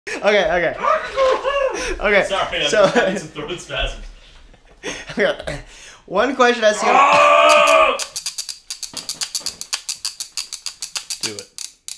Okay. Sorry, so, I'm having some throat spasms. Okay. One question I see. Do it.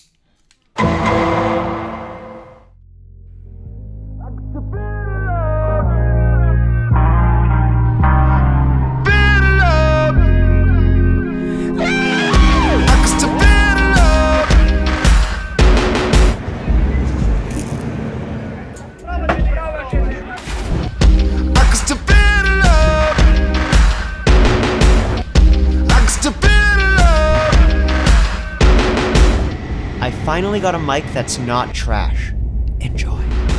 I finally got a mic that's not trash. Enjoy.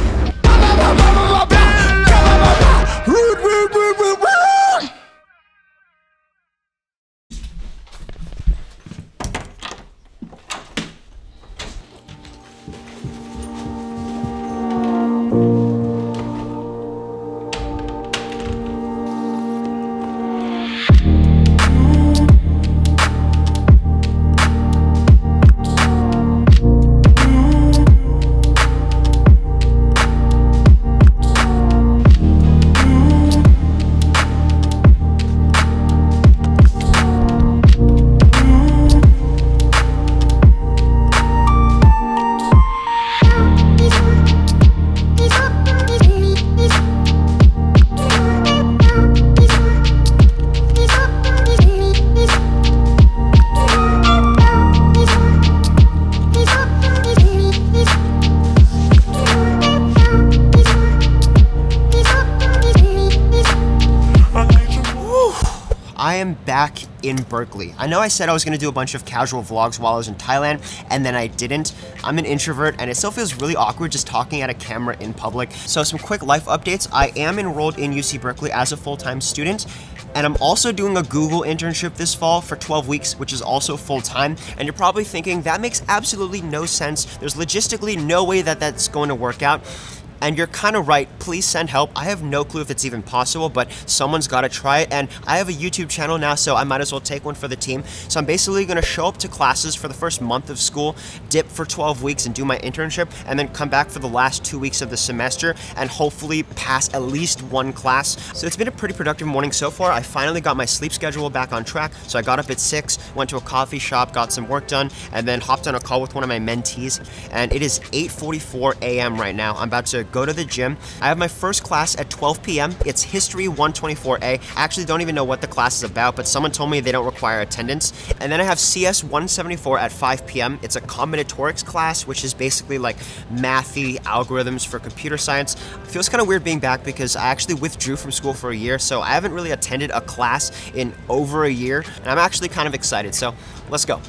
I am back in Berkeley. I know I said I was gonna do a bunch of casual vlogs while I was in Thailand, and then I didn't. I'm an introvert, and it still feels really awkward just talking at a camera in public. So some quick life updates. I am enrolled in UC Berkeley as a full-time student, and I'm also doing a Google internship this fall for 12 weeks, which is also full-time. And you're probably thinking, that makes absolutely no sense. There's logistically no way that that's going to work out. And you're kind of right, please send help. I have no clue if it's even possible, but someone's gotta try it. And I have a YouTube channel now, so I might as well take one for the team. So I'm basically gonna show up to classes for the first month of school, dip for 12 weeks and do my internship, and then come back for the last 2 weeks of the semester and hopefully pass at least one class. So it's been a pretty productive morning so far. I finally got my sleep schedule back on track. So I got up at 6, went to a coffee shop, got some work done, and then hopped on a call with one of my mentees. And it is 8:44 a.m. right now. I'm about to go to the gym. I have my first class at 12 p.m. It's History 124A. I actually don't even know what the class is about, but someone told me they don't require attendance. And then I have CS 174 at 5 p.m. It's a combinatorics class, which is basically like mathy algorithms for computer science. It feels kind of weird being back because I actually withdrew from school for a year, so I haven't really attended a class in over a year, and I'm actually kind of excited, so let's go.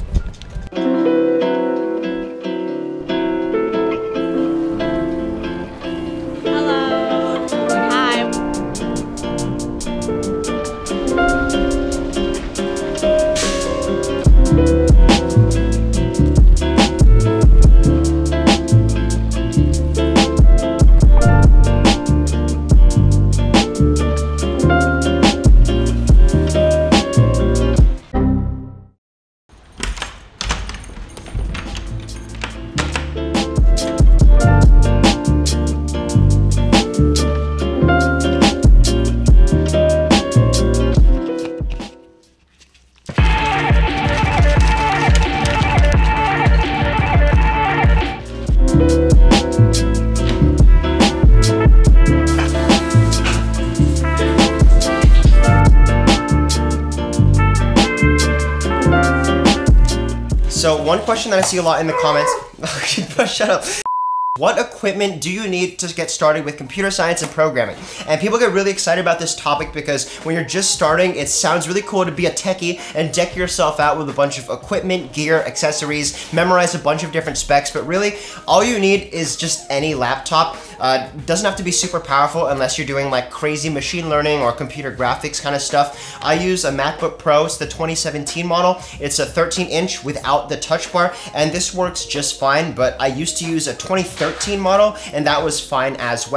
So one question that I see a lot in the comments, shut up. What equipment do you need to get started with computer science and programming? And people get really excited about this topic because when you're just starting, it sounds really cool to be a techie and deck yourself out with a bunch of equipment, gear, accessories, memorize a bunch of different specs, but really, all you need is just any laptop. Doesn't have to be super powerful unless you're doing like crazy machine learning or computer graphics kind of stuff. I use a Macbook Pro, it's the 2017 model. It's a 13-inch without the touch bar, and this works just fine, but I used to use a 2013 model, and that was fine as well.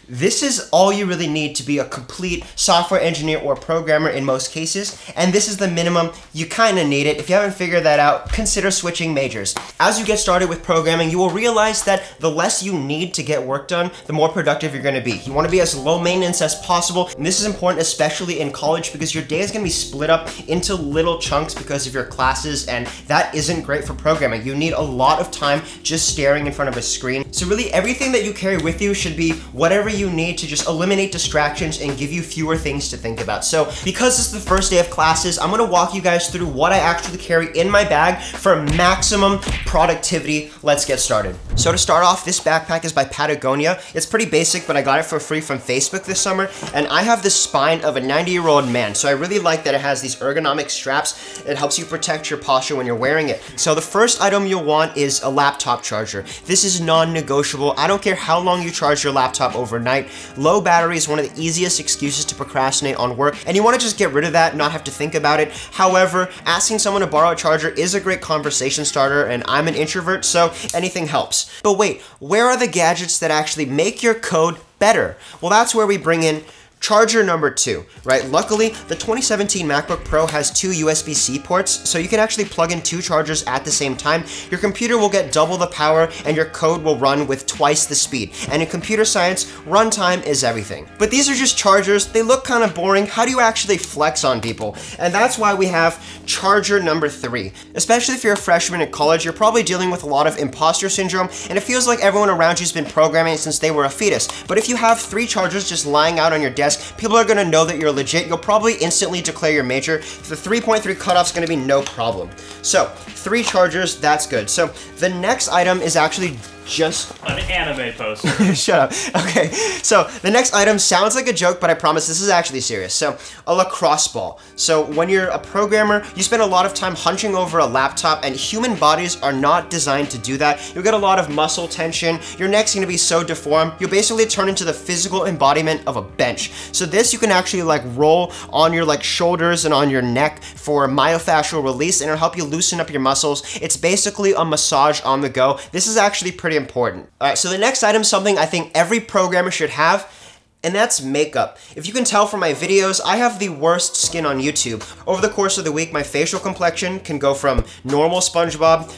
This is all you really need to be a complete software engineer or programmer in most cases, and this is the minimum. You kind of need it. If you haven't figured that out, consider switching majors. As you get started with programming, you will realize that the less you need to get work done, the more productive you're going to be. You want to be as low maintenance as possible, and this is important especially in college because your day is going to be split up into little chunks because of your classes, and that isn't great for programming. You need a lot of time just staring in front of a screen. So really everything that you carry with you should be whatever you need to just eliminate distractions and give you fewer things to think about. So because this is the first day of classes, I'm gonna walk you guys through what I actually carry in my bag for maximum productivity. Let's get started. So to start off, this backpack is by Patagonia. It's pretty basic, but I got it for free from Facebook this summer, and I have the spine of a 90-year-old man, so I really like that it has these ergonomic straps. It helps you protect your posture when you're wearing it. So the first item you'll want is a laptop charger. This is non-negotiable. I don't care how long you charge your laptop overnight. Low battery is one of the easiest excuses to procrastinate on work, and you want to just get rid of that, not have to think about it. However, asking someone to borrow a charger is a great conversation starter, and I'm an introvert, so anything helps. But wait, where are the gadgets that actually make your code better? Well, that's where we bring in charger number 2, right? Luckily, the 2017 MacBook Pro has 2 USB-C ports, so you can actually plug in 2 chargers at the same time. Your computer will get double the power, and your code will run with twice the speed. And in computer science, runtime is everything. But these are just chargers. They look kind of boring. How do you actually flex on people? And that's why we have charger number 3. Especially if you're a freshman in college, you're probably dealing with a lot of imposter syndrome, and it feels like everyone around you's been programming since they were a fetus. But if you have 3 chargers just lying out on your desk, people are gonna know that you're legit. You'll probably instantly declare your major. The 3.3 cutoff's gonna be no problem. So 3 chargers, that's good. So the next item is actually just an anime poster. Shut up. Okay, so the next item sounds like a joke, but I promise this is actually serious. So a lacrosse ball. So when you're a programmer, you spend a lot of time hunching over a laptop, and human bodies are not designed to do that. You'll get a lot of muscle tension. Your neck's gonna be so deformed. You'll basically turn into the physical embodiment of a bench. So this you can actually like roll on your like shoulders and on your neck for myofascial release, and it'll help you loosen up your muscles. It's basically a massage on the go. This is actually pretty important. All right, so the next item is something I think every programmer should have, and that's makeup. If you can tell from my videos, I have the worst skin on YouTube. Over the course of the week, my facial complexion can go from normal SpongeBob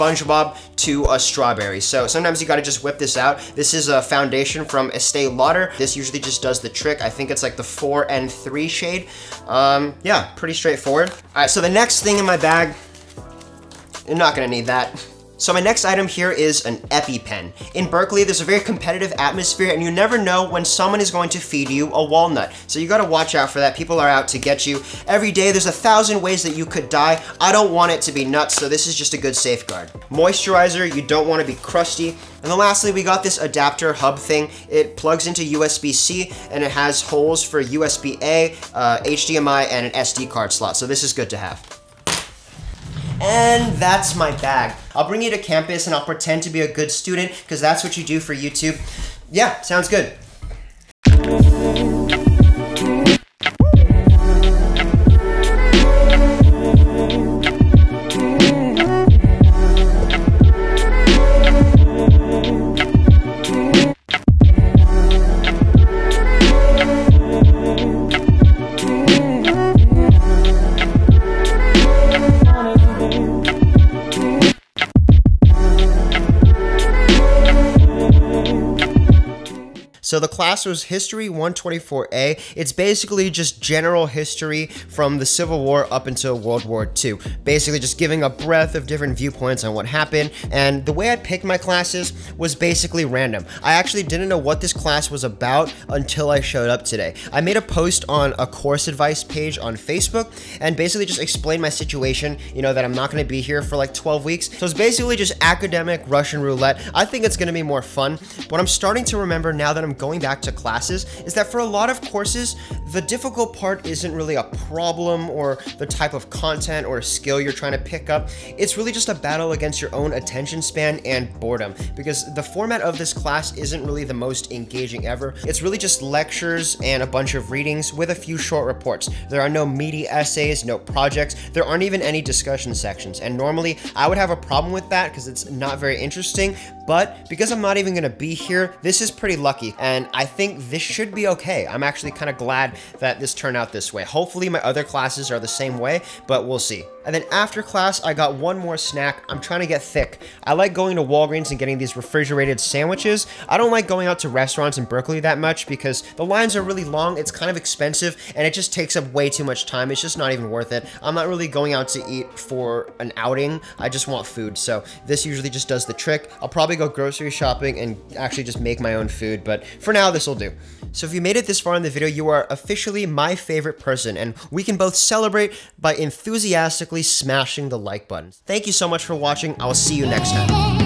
to a strawberry. So sometimes you gotta just whip this out. This is a foundation from Estee Lauder. This usually just does the trick. I think it's like the 4 and 3 shade. Yeah, pretty straightforward. All right, so the next thing in my bag, you're not gonna need that. So my next item here is an EpiPen. In Berkeley, there's a very competitive atmosphere, and you never know when someone is going to feed you a walnut. So you gotta watch out for that. People are out to get you. Every day, there's 1,000 ways that you could die. I don't want it to be nuts, so this is just a good safeguard. Moisturizer, you don't wanna be crusty. And then lastly, we got this adapter hub thing. It plugs into USB-C, and it has holes for USB-A, HDMI, and an SD card slot. So this is good to have. And that's my bag. I'll bring you to campus and I'll pretend to be a good student because that's what you do for YouTube. Yeah, sounds good. So the class was History 124A. It's basically just general history from the Civil War up until World War II. Basically just giving a breadth of different viewpoints on what happened. And the way I picked my classes was basically random. I actually didn't know what this class was about until I showed up today. I made a post on a course advice page on Facebook and basically just explained my situation, you know, that I'm not gonna be here for like 12 weeks. So it's basically just academic Russian roulette. I think it's gonna be more fun. What I'm starting to remember now that I'm going back to classes is that for a lot of courses, the difficult part isn't really a problem or the type of content or skill you're trying to pick up. It's really just a battle against your own attention span and boredom, because the format of this class isn't really the most engaging ever. It's really just lectures and a bunch of readings with a few short reports. There are no meaty essays, no projects, there aren't even any discussion sections, and normally I would have a problem with that because it's not very interesting, but because I'm not even gonna be here, this is pretty lucky. And and I think this should be okay. I'm actually kind of glad that this turned out this way. Hopefully my other classes are the same way, but we'll see. And then after class, I got one more snack. I'm trying to get thick. I like going to Walgreens and getting these refrigerated sandwiches. I don't like going out to restaurants in Berkeley that much because the lines are really long, it's kind of expensive, and it just takes up way too much time. It's just not even worth it. I'm not really going out to eat for an outing. I just want food, so this usually just does the trick. I'll probably go grocery shopping and actually just make my own food, but for now, this will do. So if you made it this far in the video, you are officially my favorite person, and we can both celebrate by enthusiastically smashing the like button. Thank you so much for watching. I will see you next time.